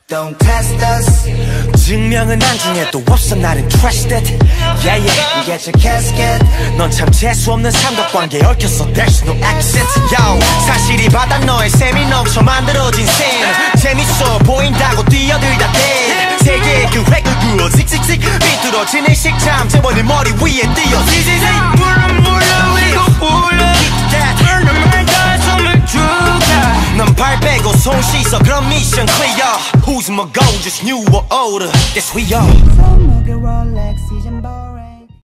Don't test us. 증명은 안중에도 없어 나는 trusted. Yeah yeah. Get your casket. 넌 참 재수없는 삼각관계에 얽혔어. There's no accent. Yo, 사실이 바다 너의 셈이 넘쳐 만들어진 셈. 재밌어 보인다고 뛰어들다 대. 세계의 그 획을 그어 씩씩씩 삐뚤어지는 식참 제법 네 머리 위에 띄어. 지지직 물은 물러위고 불러. 얼음을 가슴을 죽여. 넌 발 빼고 손 씻어 그럼 미션 clear. Who's my goal just new or older? Guess we are. So Rolex, season boring.